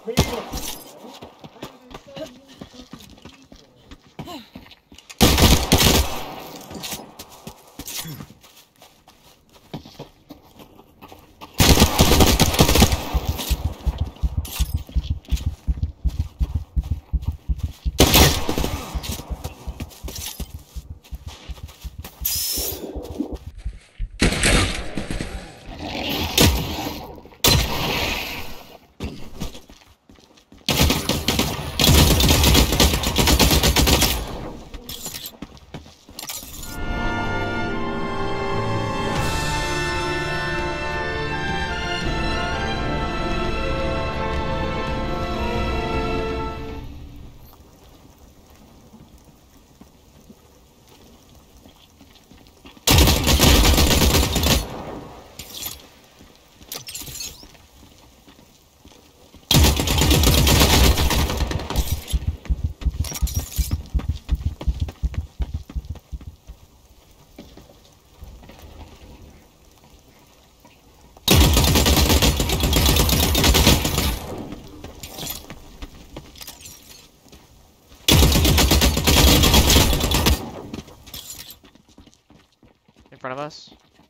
In front of us.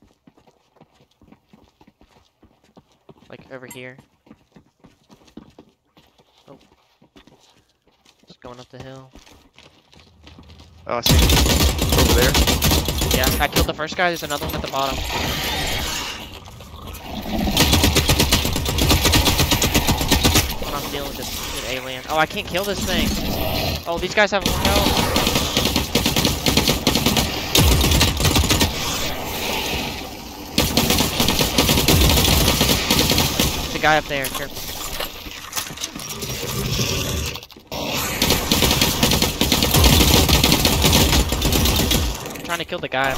Like over here. Oh. Just going up the hill. Oh, I see him. Over there. Yeah, I killed the first guy. There's another one at the bottom. I'm dealing with this alien. Oh, I can't kill this thing. Oh, these guys have more health. There's a guy up there. Careful. I'm trying to kill the guy.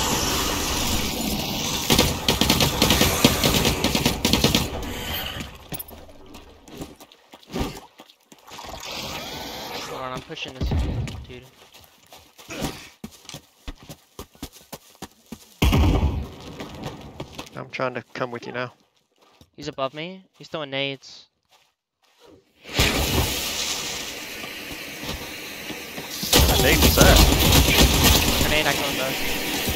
Hold on, I'm pushing this dude. I'm trying to come with you now. He's above me. He's throwing nades. What nade was that? Grenade, I killed him both.